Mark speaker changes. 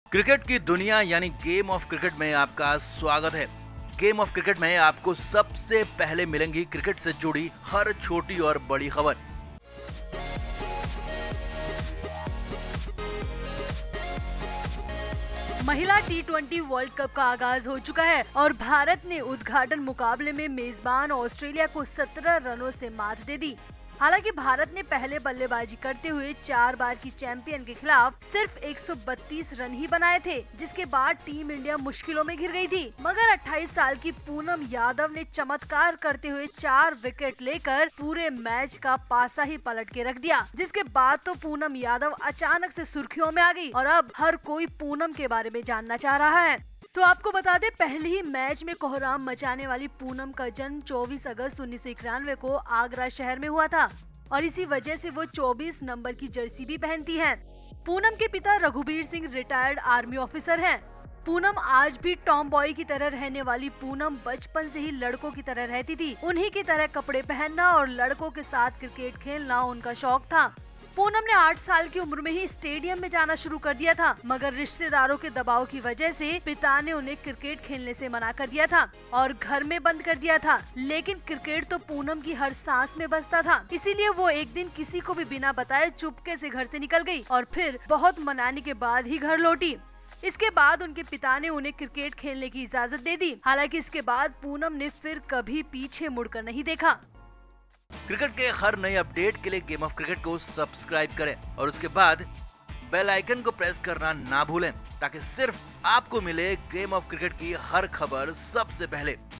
Speaker 1: Cricket की दुनिया यानी गेम ऑफ क्रिकेट में आपका स्वागत है। गेम ऑफ क्रिकेट में आपको सबसे पहले मिलेंगी क्रिकेट से जुड़ी हर छोटी और बड़ी खबर।
Speaker 2: महिला टी20 वर्ल्ड कप का आगाज हो चुका है और भारत ने उद्घाटन मुकाबले में मेजबान ऑस्ट्रेलिया को 17 रनों से मात दे दी। हालांकि भारत ने पहले बल्लेबाजी करते हुए 4 बार की चैंपियन के खिलाफ सिर्फ 132 रन ही बनाए थे, जिसके बाद टीम इंडिया मुश्किलों में घिर गई थी। मगर 28 साल की पूनम यादव ने चमत्कार करते हुए 4 विकेट लेकर पूरे मैच का पासा ही पलट के रख दिया, जिसके बाद तो पूनम यादव अचानक से सुर्खियों में आ गई और अब हर कोई पूनम के बारे में जानना चाह रहा है। तो आपको बता दें, पहले ही मैच में कोहराम मचाने वाली पूनम का जन्म 24 अगस्त 1991 को आगरा शहर में हुआ था और इसी वजह से वो 24 नंबर की जर्सी भी पहनती हैं। पूनम के पिता Raghubir Singh retired army officer हैं। पूनम आज भी टॉम बॉय की तरह रहने वाली पूनम बचपन से ही लड़कों की तरह रहती थी। उन्हीं की तरह कपड़े पहनना और लड़कों के साथ क्रिकेट खेलना उनका शौक था। पूनम ने 8 साल की उम्र में ही स्टेडियम में जाना शुरू कर दिया था, मगर रिश्तेदारों के दबाव की वजह से पिता ने उन्हें क्रिकेट खेलने से मना कर दिया था और घर में बंद कर दिया था। लेकिन क्रिकेट तो पूनम की हर सांस में बसता था, इसीलिए वो एक दिन किसी को भी बिना बताए चुपके से घर से निकल गई और फिर बहुत मनाने के बाद ही घर लौटी। इसके बाद उनके पिता ने उन्हें क्रिकेट खेलने की इजाजत दे दी। हालांकि इसके बाद पूनम ने फिर कभी पीछे मुड़कर नहीं देखा।
Speaker 1: क्रिकेट के हर नए अपडेट के लिए गेम ऑफ क्रिकेट को सब्सक्राइब करें और उसके बाद बेल आइकन को प्रेस करना ना भूलें, ताकि सिर्फ आपको मिले गेम ऑफ क्रिकेट की हर खबर सबसे पहले।